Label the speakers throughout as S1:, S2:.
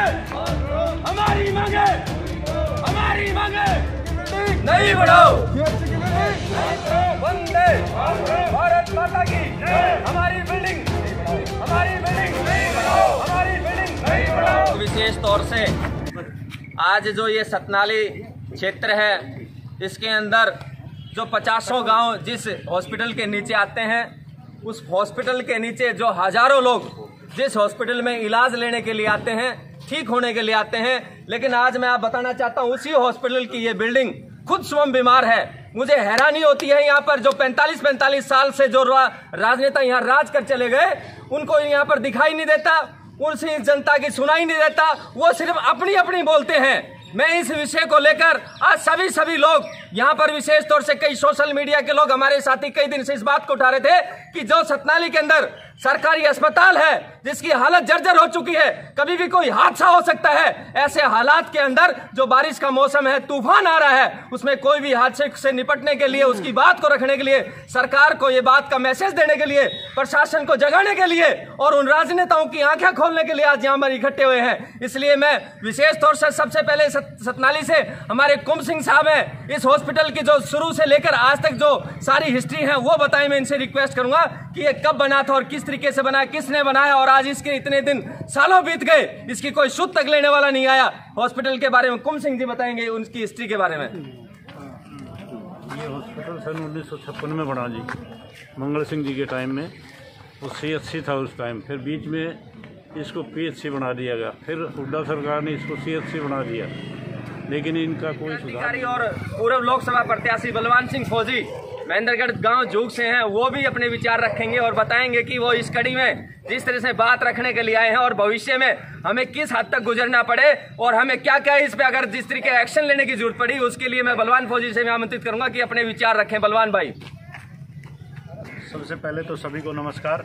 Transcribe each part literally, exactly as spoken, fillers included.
S1: हमारी मांगे हमारी मांगे नहीं बढ़ाओ। वंदे भारत माता की हमारी बिल्डिंग हमारी बिल्डिंग नहीं बढ़ाओ हमारी बिल्डिंग नहीं बढ़ाओ। विशेष तौर से आज जो ये सतनाली क्षेत्र है, इसके अंदर जो पचासों गांव जिस हॉस्पिटल के नीचे आते हैं, उस हॉस्पिटल के नीचे जो हजारों लोग जिस हॉस्पिटल में इलाज लेने के लिए आते हैं, ठीक होने के लिए आते हैं, लेकिन आज मैं आप बताना चाहता हूं उसी हॉस्पिटल की ये बिल्डिंग खुद स्वयं बीमार है। मुझे हैरानी होती है यहाँ पर जो पैंतालीस पैंतालीस साल से जो राजनेता यहाँ राज कर चले गए, उनको यहाँ पर दिखाई नहीं देता, उनसे जनता की सुनाई नहीं देता, वो सिर्फ अपनी अपनी बोलते हैं। मैं इस विषय को लेकर आज सभी सभी लोग यहाँ पर विशेष तौर से कई सोशल मीडिया के लोग हमारे साथी कई दिन से इस बात को उठा रहे थे कि जो सतनाली के अंदर सरकारी अस्पताल है जिसकी हालत जर्जर हो चुकी है, कभी भी कोई हादसा हो सकता है, ऐसे हालात के अंदर जो बारिश का मौसम है, तूफान आ रहा है, उसमें कोई भी हादसे से निपटने के लिए, उसकी बात को रखने के लिए, सरकार को ये बात का मैसेज देने के लिए, प्रशासन को जगाने के लिए और उन राजनेताओं की आंखें खोलने के लिए आज यहाँ पर इकट्ठे हुए हैं। इसलिए मैं विशेष तौर से सबसे पहले सतनाली से हमारे कुंभ सिंह साहब हैं, इस हॉस्पिटल की जो शुरू से लेकर आज तक जो सारी हिस्ट्री है वो बताएं। मैं इनसे रिक्वेस्ट करूंगा कि ये कब बना था और किस तरीके से बनाया, किसने बनाया और आज इसके इतने दिन सालों बीत गए, इसकी कोई सुध तक लेने वाला नहीं आया। हॉस्पिटल के बारे में कुंभ सिंह जी बताएंगे उनकी हिस्ट्री के बारे में।
S2: ये हॉस्पिटल सन उन्नीस सौ छप्पन में बना जी, मंगल सिंह जी के टाइम में। वो सी एच सी था उस टाइम, फिर बीच में इसको पी एच सी बना दिया गया, फिर हुड्डा सरकार ने इसको सी एच सी बना दिया, लेकिन इनका कोई सुधार।
S1: और पूर्व लोकसभा प्रत्याशी बलवान सिंह फौजी महेंद्रगढ़ गांव जूग से हैं, वो भी अपने विचार रखेंगे और बताएंगे कि वो इस कड़ी में जिस तरह से बात रखने के लिए आए हैं और भविष्य में हमें किस हद तक गुजरना पड़े और हमें क्या क्या इस पे अगर जिस तरीके एक्शन लेने की जरूरत पड़ी, उसके लिए मैं बलवान फौजी से मैं आमंत्रित करूंगा कि अपने विचार रखें। बलवान भाई।
S2: सबसे पहले तो सभी को नमस्कार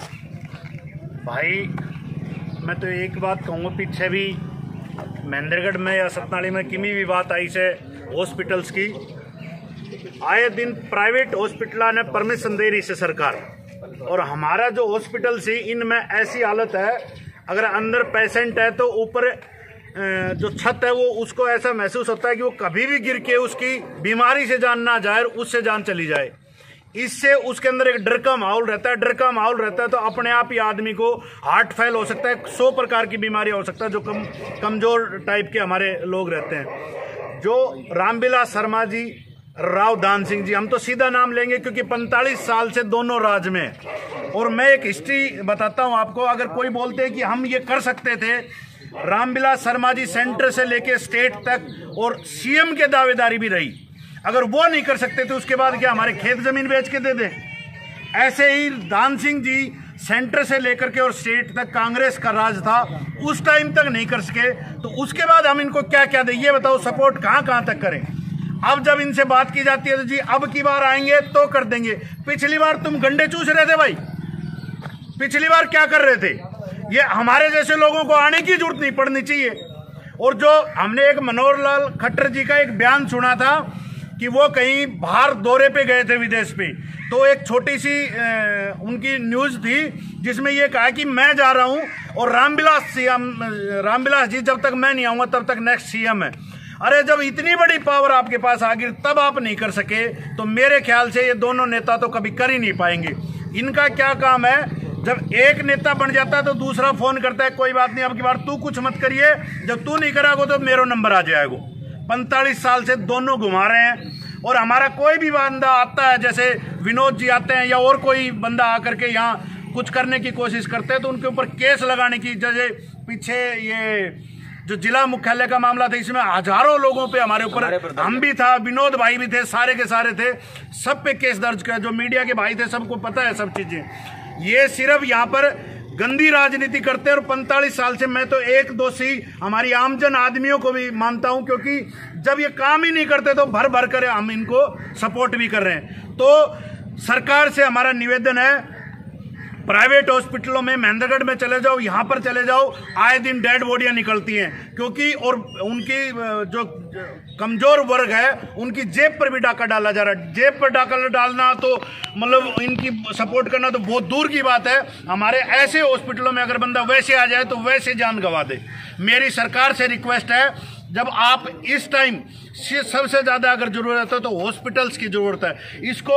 S2: भाई। मैं तो एक बात कहूँगा, पीछे भी महेंद्रगढ़ में या सतनाली में किमी भी बात आई से हॉस्पिटल्स की, आए दिन प्राइवेट हॉस्पिटल ने परमिशन दे रही से सरकार, और हमारा जो हॉस्पिटल सी इनमें ऐसी हालत है, अगर अंदर पेशेंट है तो ऊपर जो छत है वो उसको ऐसा महसूस होता है कि वो कभी भी गिर के उसकी बीमारी से जान ना जाए, उससे जान चली जाए। इससे उसके अंदर एक डर का माहौल रहता है, डर का माहौल रहता है तो अपने आप ही आदमी को हार्ट फेल हो सकता है, सौ प्रकार की बीमारियां हो सकता है, जो कम कमजोर टाइप के हमारे लोग रहते हैं। जो रामविलास शर्मा जी, राव दान सिंह जी, हम तो सीधा नाम लेंगे क्योंकि पैंतालीस साल से दोनों राज में। और मैं एक हिस्ट्री बताता हूं आपको, अगर कोई बोलते हैं कि हम ये कर सकते थे, रामविलास शर्मा जी सेंटर से लेके स्टेट तक और सीएम के दावेदारी भी रही, अगर वो नहीं कर सकते तो उसके बाद क्या हमारे खेत जमीन बेच के दे दे। ऐसे ही दान सिंह जी सेंटर से लेकर के और स्टेट तक कांग्रेस का राज था, उस टाइम तक नहीं कर सके, तो उसके बाद हम इनको क्या क्या दें, ये बताओ, सपोर्ट कहां कहां तक करें। अब जब इनसे बात की जाती है तो जी अब की बार आएंगे तो कर देंगे। पिछली बार तुम गंडे चूस रहे थे भाई, पिछली बार क्या कर रहे थे? ये हमारे जैसे लोगों को आने की जरूरत नहीं पड़नी चाहिए। और जो हमने एक मनोहर लाल खट्टर जी का एक बयान सुना था कि वो कहीं बाहर दौरे पे गए थे विदेश पे, तो एक छोटी सी ए, उनकी न्यूज थी जिसमें ये कहा कि मैं जा रहा हूं और रामविलास सीएम रामविलास जी जब तक मैं नहीं आऊंगा तब तक नेक्स्ट सीएम है। अरे जब इतनी बड़ी पावर आपके पास आ गई तब आप नहीं कर सके, तो मेरे ख्याल से ये दोनों नेता तो कभी कर ही नहीं पाएंगे। इनका क्या काम है, जब एक नेता बन जाता है तो दूसरा फोन करता है, कोई बात नहीं अब की बार तू कुछ मत करिए, जब तू नहीं करागो तो मेरा नंबर आ जाएगा। पैंतालीस साल से दोनों घुमा रहे हैं। और हमारा कोई भी बंदा आता है, जैसे विनोद जी आते हैं या और कोई बंदा आकर के यहाँ कुछ करने की कोशिश करते हैं, तो उनके ऊपर केस लगाने की, जैसे पीछे ये जो जिला मुख्यालय का मामला था, इसमें हजारों लोगों पे हमारे ऊपर, हम भी था, विनोद भाई भी थे, सारे के सारे थे, सब पे केस दर्ज किया। जो मीडिया के भाई थे सबको पता है सब चीजें। ये सिर्फ यहाँ पर गंदी राजनीति करते हैं। और पैंतालीस साल से मैं तो एक दोषी हमारी आमजन आदमियों को भी मानता हूं, क्योंकि जब ये काम ही नहीं करते तो भर भर कर हम इनको सपोर्ट भी कर रहे हैं। तो सरकार से हमारा निवेदन है, प्राइवेट हॉस्पिटलों में महेंद्रगढ़ में चले जाओ, यहाँ पर चले जाओ, आए दिन डेड बॉडियां निकलती हैं, क्योंकि और उनकी जो कमजोर वर्ग है उनकी जेब पर भी डाका डाला जा रहा है। जेब पर डाका डालना तो मतलब इनकी सपोर्ट करना तो बहुत दूर की बात है। हमारे ऐसे हॉस्पिटलों में अगर बंदा वैसे आ जाए तो वैसे जान गंवा दे। मेरी सरकार से रिक्वेस्ट है, जब आप इस टाइम सबसे ज्यादा अगर जरूरत है तो हॉस्पिटल्स की जरूरत है। इसको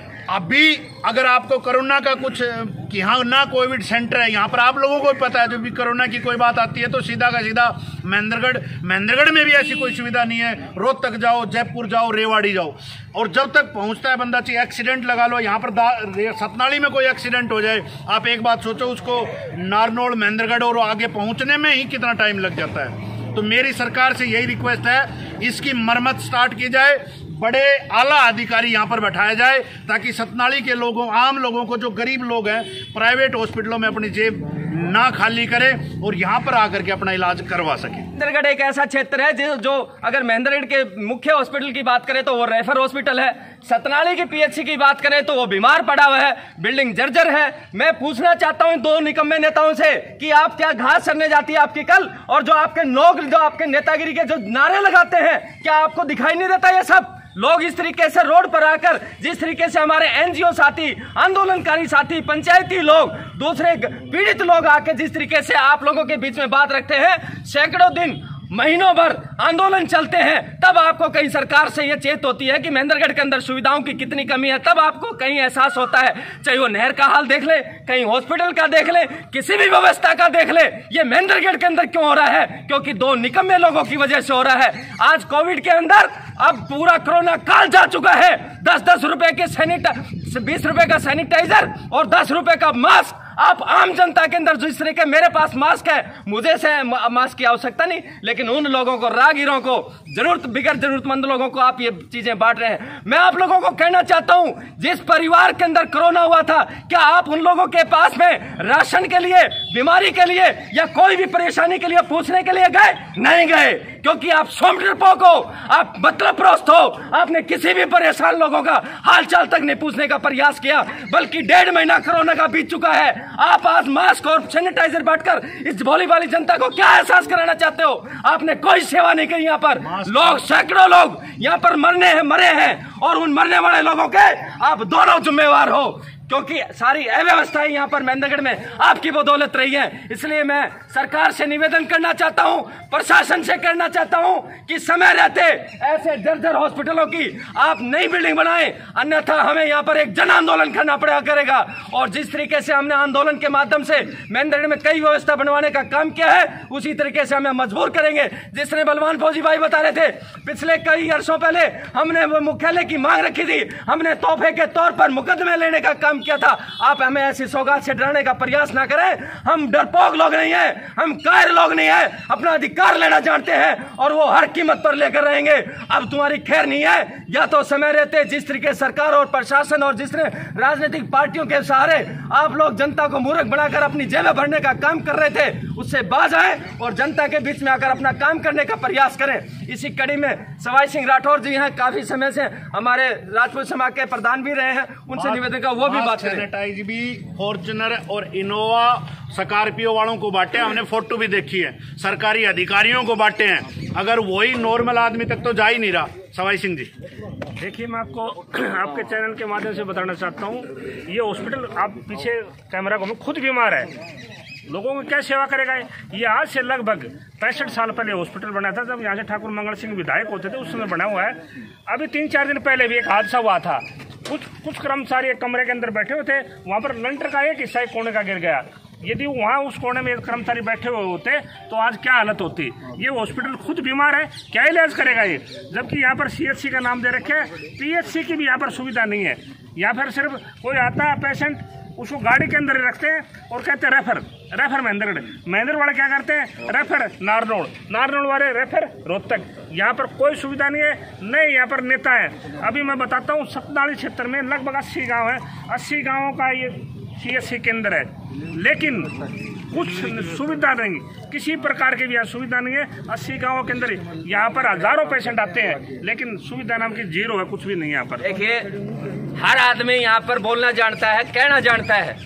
S2: अभी अगर आपको कोरोना का कुछ कि हाँ ना कोविड सेंटर है, यहाँ पर आप लोगों को पता है, जब भी कोरोना की कोई बात आती है तो सीधा का सीधा महेंद्रगढ़ महेंद्रगढ़ में भी ऐसी कोई सुविधा नहीं है। रोहतक जाओ, जयपुर जाओ, रेवाड़ी जाओ, और जब तक पहुँचता है बंदा चाहिए एक्सीडेंट लगा लो। यहाँ पर सतनाली में कोई एक्सीडेंट हो जाए, आप एक बात सोचो, उसको नारनौल महेंद्रगढ़ और आगे पहुँचने में ही कितना टाइम लग जाता है। तो मेरी सरकार से यही रिक्वेस्ट है, इसकी मरम्मत स्टार्ट की जाए, बड़े आला अधिकारी यहाँ पर बैठाया जाए, ताकि सतनाली के लोगों, आम लोगों को, जो गरीब लोग हैं, प्राइवेट हॉस्पिटलों में अपनी जेब ना खाली करें और यहाँ पर आकर के अपना इलाज करवा सके।
S1: महेंद्रगढ़ एक ऐसा क्षेत्र है जो, जो अगर महेंद्रगढ़ के मुख्य हॉस्पिटल की बात करें तो वो रेफर हॉस्पिटल है। सतनाली की पीएचसी की बात करें तो वो बीमार पड़ा हुआ है, बिल्डिंग जर्जर है। मैं पूछना चाहता हूं दो निकम्मे नेताओं से कि आप क्या घास चरने जाती है आपकी कल, और जो आपके लोग जो आपके नेतागिरी के जो नारे लगाते हैं, क्या आपको दिखाई नहीं देता ये सब लोग इस तरीके से रोड पर आकर, जिस तरीके से हमारे एनजीओ साथी, आंदोलनकारी साथी, पंचायती लोग, दूसरे पीड़ित लोग आके जिस तरीके से आप लोगों के बीच में बात रखते हैं, सैकड़ों दिन महीनों भर आंदोलन चलते हैं, तब आपको कहीं सरकार से यह चेत होती है कि महेंद्रगढ़ के अंदर सुविधाओं की कितनी कमी है। तब आपको कहीं एहसास होता है, चाहे वो नहर का हाल देख ले, कहीं हॉस्पिटल का देख ले, किसी भी व्यवस्था का देख ले, ये महेंद्रगढ़ के अंदर क्यों हो रहा है? क्योंकि दो निकम्मे लोगों की वजह से हो रहा है। आज कोविड के अंदर अब पूरा कोरोना काल जा चुका है। दस दस रुपए के सैनिटाइजर, बीस रुपए का सैनिटाइजर और दस रुपए का मास्क आप आम जनता के अंदर, जिस तरह के मेरे पास मास्क है, मुझे से मास्क की आवश्यकता नहीं, लेकिन उन लोगों को, राहगीरों को, जरूरत बिगर जरूरतमंद लोगों को आप ये चीजें बांट रहे हैं। मैं आप लोगों को कहना चाहता हूं, जिस परिवार के अंदर कोरोना हुआ था, क्या आप उन लोगों के पास में राशन के लिए, बीमारी के लिए या कोई भी परेशानी के लिए पूछने के लिए गए? नहीं गए, क्योंकि आप सोमडरपोक हो, आप मतलब प्रस्त हो। आपने किसी भी परेशान लोगों का हालचाल तक नहीं पूछने का प्रयास किया, बल्कि डेढ़ महीना कोरोना का बीत चुका है। आप आज मास्क और सैनिटाइजर बांटकर इस भोली भाली जनता को क्या एहसास कराना चाहते हो? आपने कोई सेवा नहीं की। यहाँ पर लोग, सैकड़ों लोग यहाँ पर मरने हैं, मरे हैं, और उन मरने वाले लोगों के आप दोनों जिम्मेवार हो, क्योंकि सारी अव्यवस्थाएं यहाँ पर महेंद्रगढ़ में आपकी बदौलत रही है। इसलिए मैं सरकार से निवेदन करना चाहता हूँ, प्रशासन से करना चाहता हूँ कि समय रहते ऐसे जर्जर हॉस्पिटलों की आप नई बिल्डिंग बनाएं, अन्यथा हमें यहाँ पर एक जन आंदोलन करना पड़ा करेगा। और जिस तरीके से हमने आंदोलन के माध्यम से महेंद्रगढ़ में कई व्यवस्था बनवाने का काम किया है, उसी तरीके से हमें मजबूर करेंगे। जिस तरह बलवान फौजी भाई बता रहे थे, पिछले कई वर्षों पहले हमने मुख्यालय की मांग रखी थी, हमने तोहफे के तौर पर मुकदमे लेने का काम किया था। आप हमें ऐसी सौगात से डराने का प्रयास ना करें। हम डरपोक लोग नहीं हैं, हम कायर लोग नहीं हैं, अपना अधिकार लेना जानते हैं और वो हर कीमत पर लेकर रहेंगे। अब तुम्हारी खैर नहीं है, या तो समय रहते जिस तरीके सरकार और प्रशासन और जिस तरह राजनीतिक पार्टियों के सहारे आप लोग जनता को मूर्ख बनाकर अपनी जेबें भरने का काम कर रहे थे, उससे बाज आए और जनता के बीच में आकर अपना काम करने का प्रयास करें। इसी कड़ी में सवाई सिंह राठौर जी हैं, काफी समय से हमारे राजपूत समाज के प्रधान भी रहे हैं, उनसे निवेदन का वो भी बात करें।
S2: सैनिटाइज भी फॉर्च्यूनर और इनोवा स्कॉर्पियो वालों को बांटे, हमने फोटो भी देखी है, सरकारी अधिकारियों को बांटे हैं। अगर वही नॉर्मल आदमी तक तो जा ही नहीं रहा। सवाई सिंह जी,
S3: देखिए, मैं आपको आपके चैनल के माध्यम से बताना चाहता हूँ, ये हॉस्पिटल, आप पीछे कैमरा को, खुद बीमार है, लोगों को क्या सेवा करेगा? ये आज से लगभग पैंसठ साल पहले हॉस्पिटल बना था, जब यहाँ से ठाकुर मंगल सिंह विधायक होते थे, उस समय बना हुआ है। अभी तीन चार दिन पहले भी एक हादसा हुआ था, कुछ कुछ कर्मचारी एक कमरे के अंदर बैठे हुए थे, वहाँ पर लंटर का एक हिस्सा कोने का गिर गया। यदि वहाँ उस कोने में कर्मचारी बैठे हुए होते तो आज क्या हालत होती? ये हॉस्पिटल खुद बीमार है, क्या इलाज करेगा ये? जबकि यहाँ पर सीएचसी का नाम दे रखे है, पीएचसी की भी यहाँ पर सुविधा नहीं है। यहाँ पर सिर्फ कोई आता है पेशेंट, उसको गाड़ी के अंदर रखते हैं और कहते हैं रेफर रेफर महेंद्रगढ़। महेंद्र वाले क्या करते हैं? रेफर नारनौल, नारनौल वाले रेफर रोहतक। यहाँ पर कोई सुविधा नहीं है, नहीं यहाँ पर नेता है। अभी मैं बताता हूँ, सतनाली क्षेत्र में लगभग अस्सी गांव है, अस्सी गांवों का ये सीएचसी केंद्र है, लेकिन कुछ सुविधा नहीं, किसी प्रकार की भी यहाँ सुविधा नहीं है। अस्सी गांवों के अंदर यहाँ पर हजारों पेशेंट आते हैं, लेकिन सुविधा नाम की जीरो है, कुछ भी नहीं यहाँ पर।
S1: देखिए, हर आदमी यहाँ पर बोलना जानता है, कहना जानता है,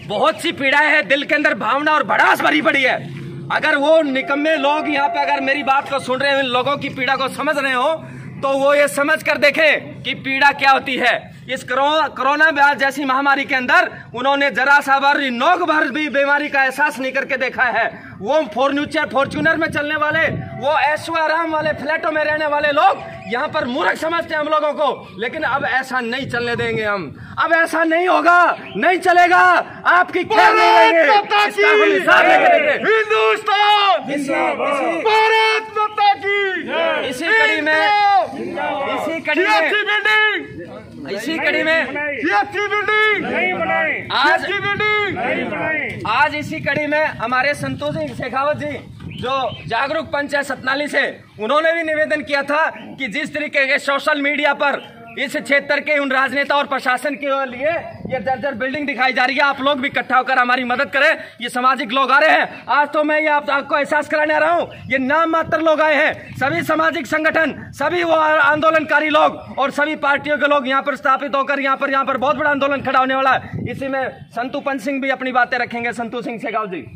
S1: बहुत सी पीड़ाएं हैं, दिल के अंदर भावना और भड़ास भरी पड़ी है। अगर वो निकम्मे लोग यहाँ पे अगर मेरी बात को सुन रहे हैं, लोगों की पीड़ा को समझ रहे हो, तो वो ये समझ कर देखें कि पीड़ा क्या होती है। इस कोरोना जैसी महामारी के अंदर उन्होंने जरा सा भर नोक भर भी बीमारी का एहसास नहीं करके देखा है। वो फॉर्च्यूनर फॉर्च्यूनर में चलने वाले, वो ऐशो आराम वाले फ्लैटों में रहने वाले लोग यहाँ पर मूर्ख समझते हैं हम लोगों को, लेकिन अब ऐसा नहीं चलने देंगे हम। अब ऐसा नहीं होगा, नहीं चलेगा, आपकी खैर नहीं रहेंगे। हिंदुस्तान, भारत माता की। इसी कड़ी में इसी कड़ी में इसी कड़ी में आज आज इसी कड़ी में हमारे संतोष सिंह शेखावत जी जो जागरूक पंच है सतनाली से, उन्होंने भी निवेदन किया था कि जिस तरीके के सोशल मीडिया पर इस क्षेत्र के उन राजनेता और प्रशासन के लिए ये जर्जर बिल्डिंग दिखाई जा रही है, आप लोग भी इकट्ठा होकर हमारी मदद करें। ये सामाजिक लोग आ रहे हैं। आज तो मैं ये आप, आपको एहसास कराने आ रहा हूँ, ये नाम मात्र लोग आए हैं। सभी सामाजिक संगठन, सभी वो आंदोलनकारी लोग और सभी पार्टियों के लोग यहाँ पर स्थापित होकर यहाँ पर यहाँ पर बहुत बड़ा आंदोलन खड़ा होने वाला है। इसी में संतू पंच सिंह भी अपनी बातें रखेंगे। संतू सिंह शेखावत जी।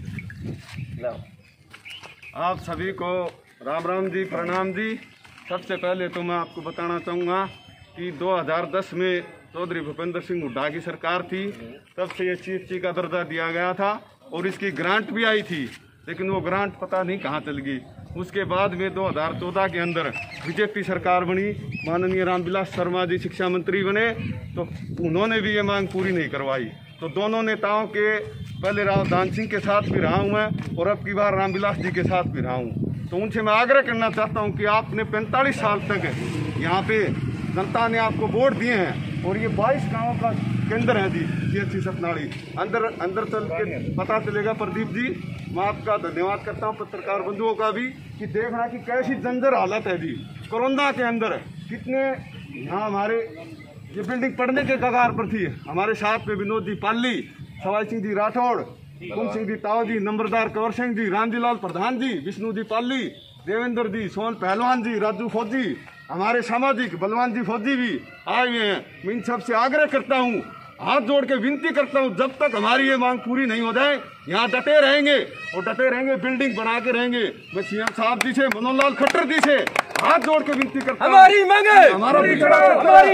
S4: आप सभी को राम राम जी, प्रणाम जी। सबसे पहले तो मैं आपको बताना चाहूँगा कि दो हज़ार दस में चौधरी भूपेंद्र सिंह हुड्डा की सरकार थी, तब से ये चीफ ची का दर्जा दिया गया था और इसकी ग्रांट भी आई थी, लेकिन वो ग्रांट पता नहीं कहाँ चल गई। उसके बाद में दो हज़ार चौदह के अंदर बीजेपी सरकार बनी, माननीय रामविलास शर्मा जी शिक्षा मंत्री बने, तो उन्होंने भी ये मांग पूरी नहीं करवाई। तो दोनों नेताओं के, पहले राव दान सिंह के साथ भी रहा हूँ मैं और अब की बार रामविलास जी के साथ भी रहा हूँ। तो उनसे मैं आग्रह करना चाहता हूँ कि आपने पैंतालीस साल तक यहाँ पे जनता ने आपको वोट दिए हैं और ये बाईस गांवों का केंद्र है जी सीएचसी सतनाली। अंदर अंदर चल के पता चलेगा। प्रदीप जी, मैं आपका धन्यवाद करता हूँ, पत्रकार बंधुओं का भी, कि देखना कि कैसी जंजर हालत है जी कोरोना के अंदर। कितने यहाँ हमारे ये बिल्डिंग पड़ने के कगार पर थी। हमारे साथ में विनोद जी पाली, सवाई सिंह जी राठौड़, कुम सिंह जी ताव जी, नंबरदार कंवर सिंह जी, रामजी लाल प्रधान जी, विष्णु जी पाली, देवेंद्र जी, सोहन पहलवान जी, राजू फौजी, हमारे सामाजिक बलवान जी फौजी भी आए हुए हैं। मैं इन सबसे आग्रह करता हूँ, हाथ जोड़ के विनती करता हूँ, जब तक हमारी ये मांग पूरी नहीं हो जाए यहाँ डटे रहेंगे और डटे रहेंगे, बिल्डिंग बना के रहेंगे। मैं सीएम साहब जी से, मनोहर लाल खट्टर जी से हाथ जोड़ के विनती करता हूँ,
S1: हमारी मांगे
S4: हमारा
S1: हमारी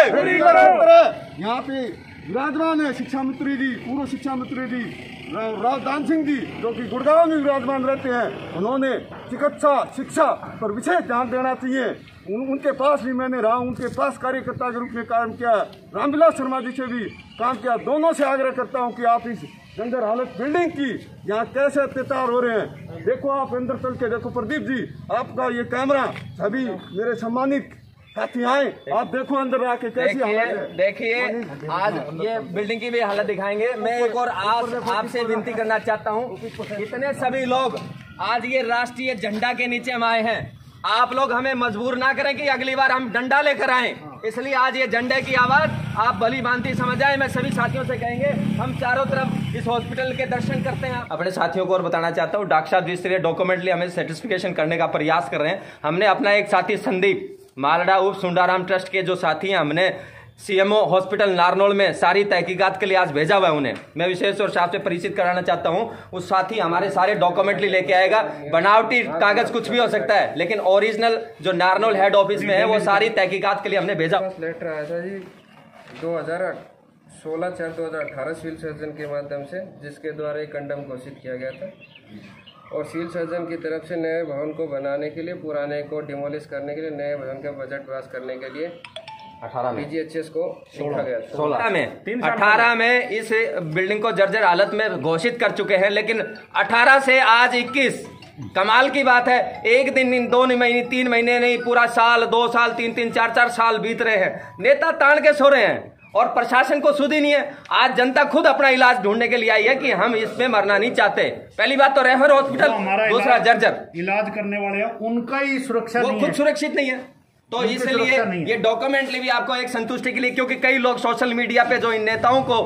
S1: मांगे
S4: यहाँ पे विराजमान है शिक्षा मंत्री जी, पूर्व शिक्षा मंत्री जी राव दान सिंह जी, जो कि गुड़गांव में विराजमान रहते हैं। उन्होंने चिकित्सा शिक्षा पर विशेष ध्यान देना चाहिए। उन, उनके पास भी मैंने रहा, उनके पास कार्यकर्ता के रूप में काम किया। रामविलास शर्मा जी से भी काम किया। दोनों से आग्रह करता हूं कि आप इस जंजर हालत बिल्डिंग की यहाँ कैसे अत्याचार हो रहे हैं, देखो आप अंदर चल के देखो। प्रदीप जी, आपका ये कैमरा, सभी मेरे सम्मानित साथी आए, आप देखो अंदर आके कैसी हालत है।
S1: देखिए आज ये बिल्डिंग की भी हालत दिखाएंगे। मैं एक और आज आपसे विनती करना चाहता हूँ, इतने सभी लोग आज ये राष्ट्रीय झंडा के नीचे हम आए हैं। आप लोग हमें मजबूर ना करें कि अगली बार हम डंडा लेकर आए, इसलिए आज ये झंडे की आवाज आप भली भांति समझ आए। मैं सभी साथियों से कहेंगे, हम चारों तरफ इस हॉस्पिटल के दर्शन करते हैं। अपने साथियों को और बताना चाहता हूँ, डॉक्टर साहब जिस तरह डॉक्यूमेंटली हमें सर्टिफिकेशन करने का प्रयास कर रहे हैं, हमने अपना एक साथी संदीप मालडा उप सुंडाराम ट्रस्ट के जो साथी हैं, हमने सीएमओ हॉस्पिटल नारनौल में सारी तहकीकात के लिए आज भेजा हुआ है उन्हें। मैं विशेष और आपसे परिचित कराना चाहता हूं, उस साथी हमारे सारे डॉक्यूमेंटली लेके आएगा। बनावटी कागज कुछ भी हो सकता है, लेकिन ओरिजिनल जो नारनौल हेड ऑफिस में है वो सारी तहकीकात के लिए हमने भेजा।
S5: लेटर आया था जी दो हजार सोलह चार दो हजार अठारह सिविल सर्जन के माध्यम से, जिसके द्वारा एक कंडम घोषित किया गया था और सिविल सर्जन की तरफ से नए भवन को बनाने के लिए, पुराने को डिमोलिश करने के लिए, नए भवन का बजट पास करने के लिए अठारह में पीजीएचएस को लिखा गया था।
S1: सोलह में अठारह में इस बिल्डिंग को जर्जर हालत में घोषित कर चुके हैं, लेकिन अठारह से आज इक्कीस, कमाल की बात है, एक दिन, दो महीने, तीन महीने नहीं, पूरा साल, दो साल, तीन तीन चार चार साल बीत रहे हैं। नेता तान के सो रहे हैं और प्रशासन को सुध ही नहीं है। आज जनता खुद अपना इलाज ढूंढने के लिए आई है कि हम इसमें मरना नहीं चाहते। पहली बात तो रेफर हॉस्पिटल, दूसरा जर्जर।
S2: इलाज करने वाले उनका ही सुरक्षा
S1: वो खुद सुरक्षित नहीं है। तो इसलिए ये डॉक्यूमेंटली भी आपको एक संतुष्टि के लिए, क्योंकि कई लोग सोशल मीडिया पे जो इन नेताओं को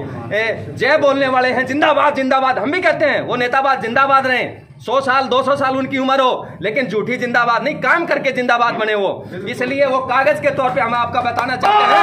S1: जय बोलने वाले हैं, जिंदाबाद जिंदाबाद, हम भी कहते हैं वो नेताबाद जिंदाबाद रहे, सौ साल दो सौ साल उनकी उम्र हो, लेकिन झूठी जिंदाबाद नहीं, काम करके जिंदाबाद बने वो। इसलिए वो कागज के तौर पे हम आपका बताना चाहते हैं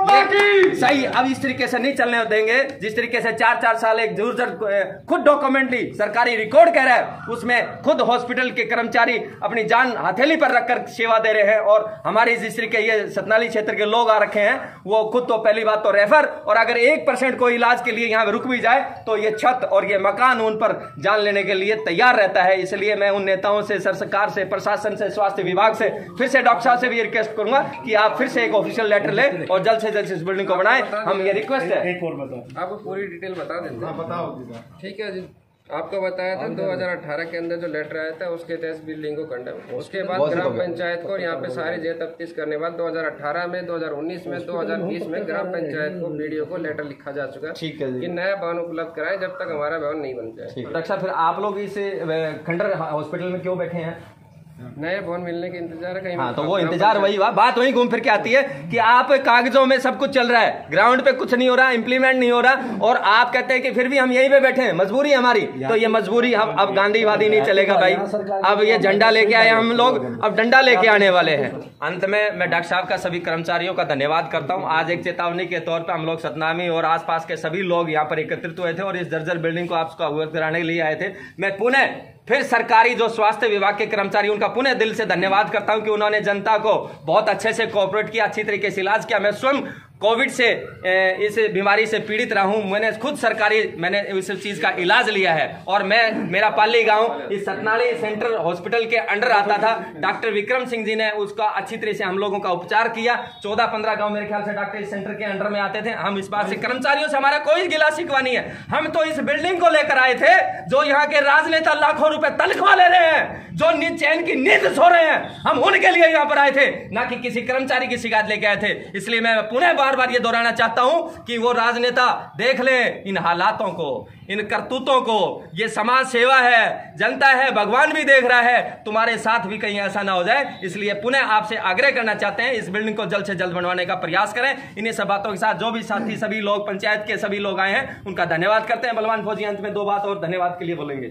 S1: सही अब इस तरीके से नहीं चलने देंगे। जिस तरीके से चार चार साल एक जूर्जर खुद डॉक्यूमेंटली सरकारी रिकॉर्ड कह रहा है, उसमें खुद हॉस्पिटल के कर्मचारी अपनी जान हथेली पर रखकर सेवा दे रहे हैं, और हमारे जिस तरीके ये सतनाली क्षेत्र के लोग आ रखे हैं वो खुद तो पहली बात तो रेफर, और अगर एक परसेंट कोई इलाज के लिए यहाँ रुक भी जाए तो ये छत और ये मकान उन पर जान लेने के लिए तैयार रहता है। इसलिए मैं उन नेताओं से, सरकार से, प्रशासन से, स्वास्थ्य विभाग से, फिर से डॉक्टर साहब से भी रिक्वेस्ट करूंगा कि आप फिर से एक ऑफिशियल लेटर ले और जल्द से जल्द इस बिल्डिंग को बनाएं। हम ये रिक्वेस्ट है।
S2: एक और बताओ,
S5: आपको पूरी डिटेल बता देते हैं।
S4: बताओ।
S5: ठीक है जी, आपको बताया था दो हज़ार अठारह के अंदर जो लेटर आया था उसके तहत बिल्डिंग को कंडेम, उसके बाद ग्राम पंचायत को यहाँ पे सारी जय तफ्तीश करने के बाद दो हज़ार अठारह में, दो हज़ार उन्नीस में, दो हज़ार बीस में ग्राम पंचायत को बीडीओ को लेटर लिखा जा चुका है
S1: ठीक है
S5: कि नया भवन उपलब्ध कराएं जब तक हमारा भवन नहीं बन जाए।
S1: डॉक्टर साहब फिर आप लोग इस खंडर हॉस्पिटल में क्यों बैठे हैं?
S5: नए भवन मिलने के इंतजार है कहीं।
S1: हाँ, तो वो इंतजार वही हुआ, बात वही घूम फिर के आती है कि आप कागजों में सब कुछ चल रहा है, ग्राउंड पे कुछ नहीं हो रहा, इंप्लीमेंट नहीं हो रहा, और आप कहते हैं कि फिर भी हम यहीं पे बैठे हैं, मजबूरी हमारी। तो ये मजबूरी हम अब गांधीवादी नहीं चलेगा भाई, अब ये झंडा लेके आए हम लोग, अब डंडा लेके आने वाले हैं। अंत में मैं डॉक्टर साहब का, सभी कर्मचारियों का धन्यवाद करता हूँ। आज एक चेतावनी के तौर पर हम लोग सतनामी और आसपास के सभी लोग यहाँ पर एकत्रित हुए थे और इस जर्जर बिल्डिंग को आपको अवगत कराने के लिए आए थे। मैं पुनः फिर सरकारी जो स्वास्थ्य विभाग के कर्मचारी, उनका पुनः दिल से धन्यवाद करता हूं कि उन्होंने जनता को बहुत अच्छे से कोऑपरेट किया, अच्छी तरीके से इलाज किया। मैं स्वयं कोविड से, इस बीमारी से पीड़ित रहा हूं, मैंने खुद सरकारी मैंने इस चीज का इलाज लिया है, और मैं मेरा पाली गांव इस सतनाली सेंट्रल हॉस्पिटल के अंडर आता था। डॉक्टर विक्रम सिंह जी ने उसका अच्छी तरह से हम लोगों का उपचार किया। चौदह पंद्रह गांव मेरे ख्याल से डॉक्टर इस सेंटर के अंडर में आते थे। हम इस बात से, कर्मचारियों से हमारा कोई गिला शिकवा नहीं है, हम तो इस बिल्डिंग को लेकर आए थे जो यहाँ के राजनेता लाखों रुपए तनख्वाह ले रहे हैं, जो चैन की नींद सो रहे हैं, हम उनके लिए यहाँ पर आए थे, ना कि किसी कर्मचारी की शिकायत लेके आए थे। इसलिए मैं पुनः बार बार ये दोहराना चाहता हूं कि वो राजनेता देख लें इन हालातों को, इन करतूतों को। ये समाज सेवा है, जनता है, भगवान भी देख रहा है, तुम्हारे साथ भी कहीं ऐसा ना हो जाए। इसलिए पुनः आपसे आग्रह करना चाहते हैं, इस बिल्डिंग को जल्द से जल्द बनवाने का प्रयास करें। इन्हीं सब बातों के साथ जो भी साथी, सभी लोग, पंचायत के सभी लोग आए हैं, उनका धन्यवाद करते हैं। बलवान फौजी अंत में दो बात और धन्यवाद के लिए बोलेंगे।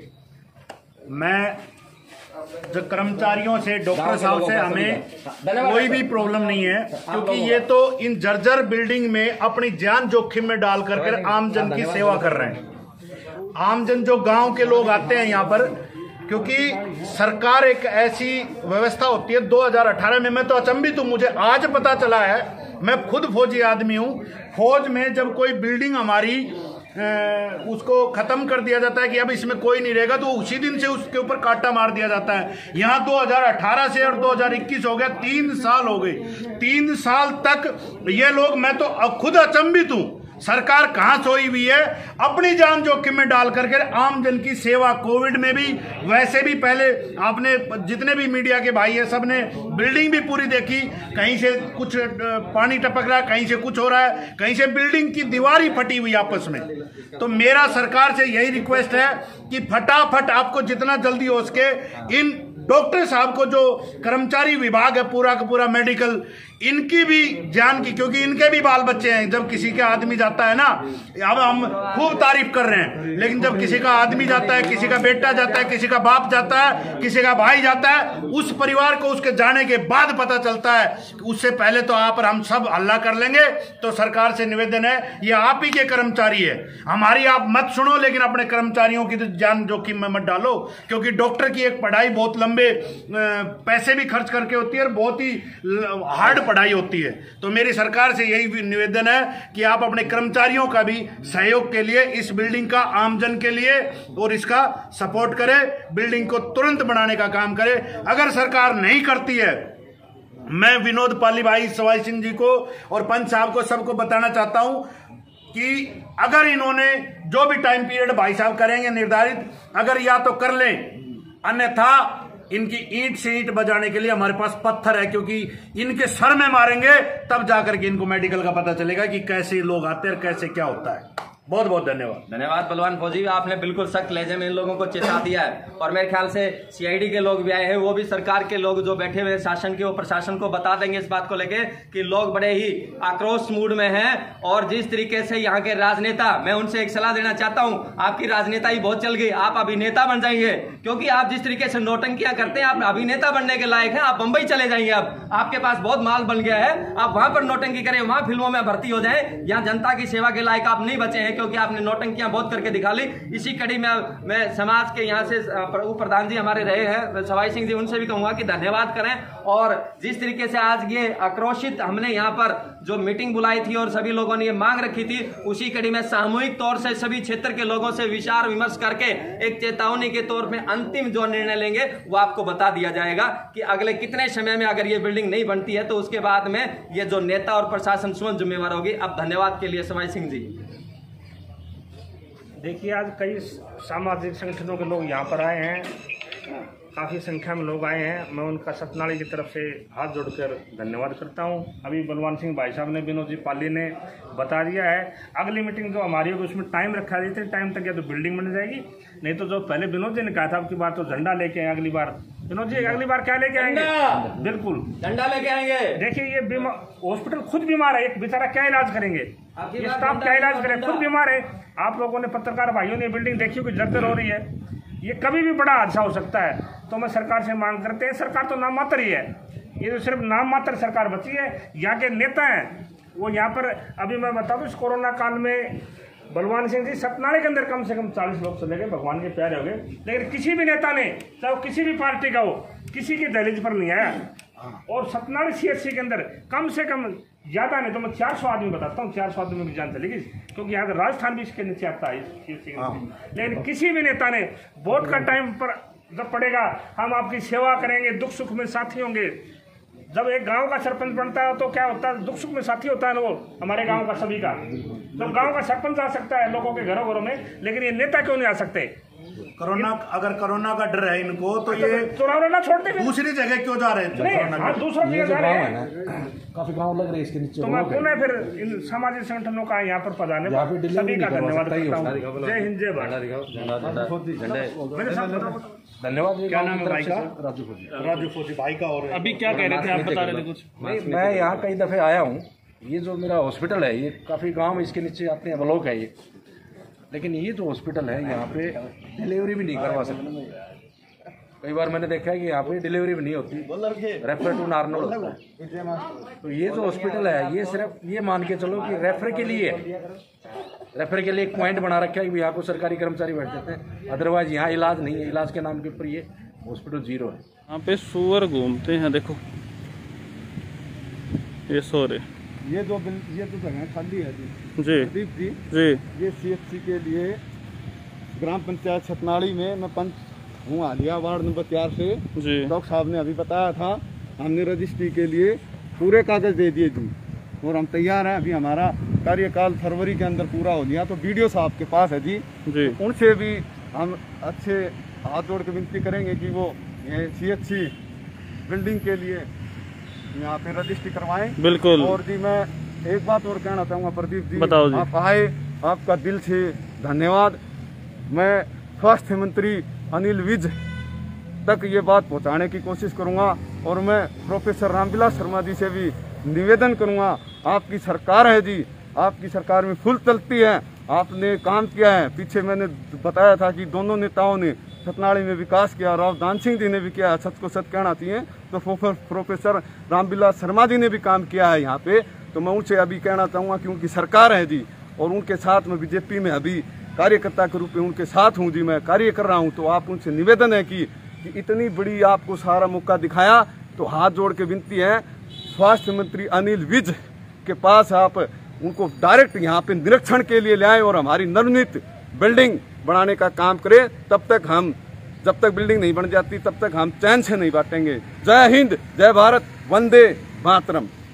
S2: मैं जो कर्मचारियों से, डॉक्टर साहब से हमें कोई भी प्रॉब्लम नहीं है, क्योंकि ये तो इन जर्जर बिल्डिंग में अपनी जान जोखिम में डाल करके आमजन की सेवा कर रहे हैं। आमजन जो गांव के लोग आते हैं यहाँ पर, क्योंकि सरकार एक ऐसी व्यवस्था होती है दो हज़ार अठारह में, मैं तो अचंभित हूँ, मुझे आज पता चला है, मैं खुद फौजी आदमी हूँ। फौज में जब कोई बिल्डिंग हमारी उसको खत्म कर दिया जाता है कि अब इसमें कोई नहीं रहेगा, तो उसी दिन से उसके ऊपर कांटा मार दिया जाता है। यहाँ दो हज़ार अठारह से और दो हज़ार इक्कीस हो गया, तीन साल हो गए। तीन साल तक ये लोग, मैं तो खुद अचंभित हूँ, सरकार कहां सोई हुई है, अपनी जान जोखिम में डाल करके आम जन की सेवा। कोविड में भी, वैसे भी पहले आपने जितने भी मीडिया के भाई है, सबने बिल्डिंग भी पूरी देखी, कहीं से कुछ पानी टपक रहा है, कहीं से कुछ हो रहा है, कहीं से बिल्डिंग की दीवार ही फटी हुई आपस में। तो मेरा सरकार से यही रिक्वेस्ट है कि फटाफट आपको जितना जल्दी हो सके इन डॉक्टर साहब को, जो कर्मचारी विभाग है पूरा का पूरा मेडिकल, इनकी भी जान की, क्योंकि इनके भी बाल बच्चे हैं। जब किसी का आदमी जाता है ना, अब हम खूब तारीफ कर रहे हैं, लेकिन जब किसी का आदमी जाता है, किसी का बेटा जाता है, किसी का बाप जाता है, किसी का भाई जाता है, उस परिवार को उसके जाने के बाद पता चलता है। उससे पहले तो आप और हम सब हल्ला कर लेंगे। तो सरकार से निवेदन है, ये आप ही के कर्मचारी है, हमारी आप मत सुनो, लेकिन अपने कर्मचारियों की तो जान जोखिम में मत डालो, क्योंकि डॉक्टर की एक पढ़ाई बहुत लंबे पैसे भी खर्च करके होती है और बहुत ही हार्ड पढ़ाई होती है। तो मेरी सरकार से यही निवेदन है कि आप अपने कर्मचारियों का भी सहयोग के लिए, इस बिल्डिंग का आमजन के लिए और इसका सपोर्ट करें, बिल्डिंग को तुरंत बनाने का काम करें। अगर सरकार नहीं करती है, मैं विनोद पाली भाई, सवाई सिंह जी को और पंच साहब को, सबको बताना चाहता हूं कि अगर इन्होंने जो भी टाइम पीरियड भाई साहब करेंगे निर्धारित, अगर या तो कर लें, अन्यथा इनकी ईंट से ईंट बजाने के लिए हमारे पास पत्थर है, क्योंकि इनके सर में मारेंगे तब जाकर के इनको मेडिकल का पता चलेगा कि कैसे लोग आते हैं और कैसे क्या होता है। बहुत बहुत धन्यवाद।
S1: धन्यवाद बलवान फौजी, आपने बिल्कुल सख्त लहजे में इन लोगों को चेता दिया है। और मेरे ख्याल से सीआईडी के लोग भी आए हैं, वो भी सरकार के लोग जो बैठे हुए शासन के, वो प्रशासन को बता देंगे इस बात को लेके कि लोग बड़े ही आक्रोश मूड में हैं। और जिस तरीके से यहाँ के राजनेता, मैं उनसे एक सलाह देना चाहता हूँ, आपकी राजनेता ही बहुत चल गई, आप अभिनेता बन जाइए। क्योंकि आप जिस तरीके से नौटंकियां करते हैं, आप अभिनेता बनने के लायक हैं। आप बंबई चले जाइए, अब आपके पास बहुत माल बन गया है, आप वहां पर नौटंकी करें, वहां फिल्मों में भर्ती हो जाए। यहाँ जनता की सेवा के लायक आप नहीं बचे हैं, क्योंकि आपने नौटंकियां बहुत करके दिखा ली। इसी कड़ी में मैं समाज के यहाँ से उप प्रधान जी हमारे रहे हैं सवाई सिंह जी, उनसे भी कहूंगा कि धन्यवाद करें। और जिस तरीके से आज ये आक्रोशित हमने यहाँ पर जो मीटिंग बुलाई थी और सभी लोगों ने ये मांग रखी थी, उसी कड़ी में सामूहिक तौर से सभी क्षेत्र के लोगों से विचार विमर्श करके एक चेतावनी के तौर पे अंतिम जो निर्णय लेंगे वो आपको बता दिया जाएगा कि अगले कितने समय में अगर ये बिल्डिंग नहीं बनती है तो उसके बाद में ये जो नेता और प्रशासन स्वयं जिम्मेवार होगी। अब धन्यवाद के लिए सवाई सिंह जी।
S3: देखिए, आज कई सामाजिक संगठनों के लोग यहाँ पर आए हैं, काफ़ी संख्या में लोग आए हैं। मैं उनका सतनाली की तरफ से हाथ जोड़कर धन्यवाद करता हूँ। अभी बलवान सिंह भाई साहब ने, विनोद जी पाली ने बता दिया है, अगली मीटिंग जो हमारी होगी उसमें टाइम रखा देते हैं, टाइम तक या तो बिल्डिंग बन जाएगी, नहीं तो जो पहले विनोद जी ने कहा था अब की बार तो झंडा लेके आए। अगली बार विनोद जी अगली बार क्या लेके आएंगे? बिल्कुल
S1: झंडा लेके आएंगे।
S3: देखिए, ये हॉस्पिटल खुद बीमार है, एक बेचारा क्या इलाज करेंगे, ये स्टाफ क्या इलाज करे, खुद बीमार है। आप लोगों ने, पत्रकार भाइयों ने बिल्डिंग देखी होगी, जर्जर हो रही है, ये कभी भी बड़ा हादसा हो सकता है। तो मैं सरकार से मांग करते हैं, सरकार तो नाम मात्र ही है, ये तो सिर्फ नाम मात्र सरकार बची है। यहाँ के नेता हैं वो यहाँ पर, अभी मैं बता दूं, इस कोरोना काल में बलवान सिंह जी सतनाले के अंदर कम से कम चालीस लोग चले गए, भगवान के प्यारे हो गए, लेकिन किसी भी नेता ने, चाहे वो किसी भी पार्टी का हो, किसी की दहलीज पर नहीं आया। और सतनाले सीएचसी के अंदर कम से कम, ज्यादा नहीं तो मैं चार सौ आदमी बताता हूँ, चार सौ आदमी में भी जान चलेगी, क्योंकि यहाँ का राजस्थान भी इसके नीचे आता है सीएचसी के नीचे। लेकिन किसी भी नेता ने वोट का टाइम पर जब पड़ेगा, हम आपकी सेवा करेंगे, दुख सुख में साथी होंगे। जब एक गांव का सरपंच बनता है तो क्या होता है, दुख सुख में साथी होता है ना वो हमारे गांव का सभी का। जब गांव का सरपंच आ सकता है लोगों के घरों घरों में, लेकिन ये नेता क्यों नहीं आ सकते?
S2: कोरोना, अगर कोरोना का डर है इनको तो ये
S3: चुनाव लड़ना छोड़ते हैं,
S2: दूसरी जगह क्यों जा रहे हैं?
S3: दूसरा जगह जा रहे हैं,
S6: काफी गांव लग रहे हैं इसके नीचे।
S3: तो मैं पुनः फिर इन सामाजिक संगठनों का यहाँ पर पधारने सभी का धन्यवाद करता हूँ। जय हिंद, जय भारत।
S6: धन्यवाद।
S2: क्या नाम है भाई का? राजू फौजी। राजू फौजी भाई का। और
S3: अभी क्या कह रहे थे आप, बता रहे थे कुछ?
S6: मैं यहाँ कई दफे आया हूँ, ये जो मेरा हॉस्पिटल है ये काफी गांव इसके नीचे आते हैं, ब्लॉक है ये, लेकिन ये जो हॉस्पिटल है यहाँ पे डिलीवरी भी नहीं करवा सकते। कई बार मैंने देखा है कि यहाँ पे डिलीवरी भी नहीं होती, रेफर टू नारनौल होता है। तो ये जो हॉस्पिटल है ये सिर्फ ये मान के चलो कि रेफर के लिए, रेफर के लिए एक पॉइंट बना रखा है कि यहाँ को सरकारी कर्मचारी बैठ जाते हैं, अदरवाइज यहाँ इलाज नहीं है। इलाज के नाम के ऊपर ये हॉस्पिटल जीरो है।
S7: यहाँ पे सुअर घूमते हैं, देखो ये सो रहे।
S4: ये जो ये जो जगह खाली है जी
S7: जी
S4: प्रदीप जी
S7: जी
S4: ये सीएचसी के लिए ग्राम पंचायत छतनाड़ी में मैं पंच हूँ, आलिया वार्ड नंबर चार से।
S7: जी
S4: डॉक्टर साहब ने अभी बताया था, हमने रजिस्ट्री के लिए पूरे कागज दे दिए जी, और हम तैयार हैं। अभी हमारा कार्यकाल फरवरी के अंदर पूरा हो गया, तो वीडियो साहब के पास है जी,
S7: जी
S4: उनसे भी हम अच्छे हाथ जोड़ के विनती करेंगे कि वो ये सीएचसी बिल्डिंग के लिए यहाँ पे रजिस्ट्री करवाएं।
S7: बिल्कुल।
S4: और जी मैं एक बात और कहना चाहूँगा प्रदीप जी,
S7: बताओ जी।
S4: आप आए, आपका दिल से धन्यवाद। मैं स्वास्थ्य मंत्री अनिल विज तक ये बात पहुंचाने की कोशिश करूंगा, और मैं प्रोफेसर रामविलास शर्मा जी से भी निवेदन करूंगा, आपकी सरकार है जी, आपकी सरकार में फुल चलती है, आपने काम किया है। पीछे मैंने बताया था कि दोनों नेताओं ने सतनाड़ी में विकास किया, राव दान सिंह जी ने भी किया, सच को सच कहना चाहिए, तो प्रोफेसर रामविलास शर्मा जी ने भी काम किया है यहाँ पे। तो मैं उनसे अभी कहना चाहूँगा कि उनकी सरकार है जी, और उनके साथ में बीजेपी में अभी कार्यकर्ता के रूप में उनके साथ हूँ जी, मैं कार्य कर रहा हूँ। तो आप उनसे निवेदन है कि, कि इतनी बड़ी आपको सारा मौका दिखाया, तो हाथ जोड़ के विनती है स्वास्थ्य मंत्री अनिल विज के पास आप उनको डायरेक्ट यहाँ पे निरीक्षण के लिए ले आए और हमारी नवनीत बिल्डिंग बनाने का काम करें। तब तक हम, जब तक बिल्डिंग नहीं बन जाती तब तक हम चैन से नहीं बांटेंगे। जय हिंद, जय भारत, वंदे मातरम।